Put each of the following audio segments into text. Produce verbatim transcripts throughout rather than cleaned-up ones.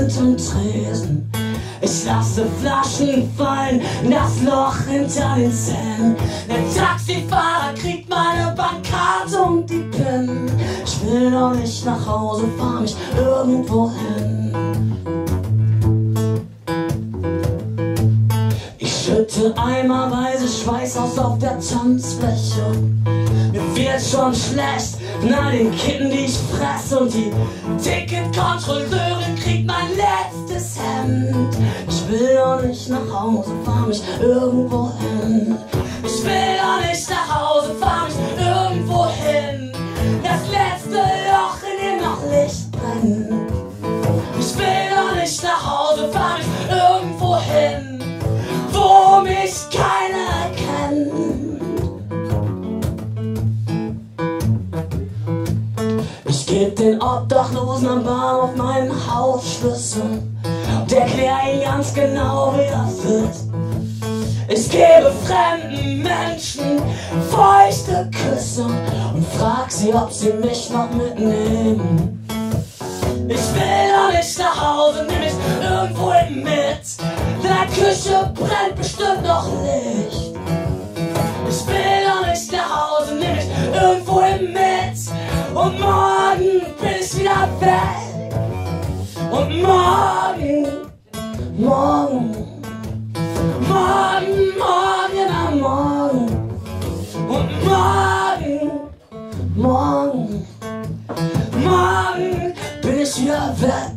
hinterm Tresen. Ich lasse Flaschen fallen, das Loch hinter den Zähnen. Der Taxifahrer kriegt meine Bankkarte und die PIN. Ich will doch nicht nach Hause, fahr mich irgendwo hin. Ich schütte eimerweise Schweiß aus auf der Tanzfläche. Mir wird schon schlecht von all den Kitten, die ich fresse. Und die Ticketkontrolleurin kriegt mein letztes Hemd. Ich will doch nicht nach Hause, fahr mich irgendwo hin. Ich will doch nicht nach Hause, fahr mich irgendwo hin. Das letzte Loch, in dem noch Licht brennt. Ich will doch nicht nach Hause, fahr mich irgendwo hin, wo mich keiner kennt. Ich geb den Obdachlosen am Bahnhof meinen Hausschlüssel und erklär ihnen ganz genau, wie das ist. Ich gebe fremden Menschen feuchte Küsse und frag sie, ob sie mich noch mitnehmen. Ich will doch nicht nach Hause, nimm mich irgendwohin mit. In der Küche brennt bestimmt noch Licht. Ich will doch nicht nach Hause, nimm mich irgendwohin mit. Und morgen bin ich wieder weg. Und morgen, morgen, morgen, morgen, immer morgen. Und morgen, morgen, morgen bin ich wieder weg.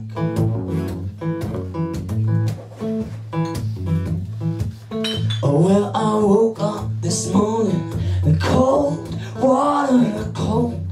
Oh, well, I woke up this morning in cold water and a cold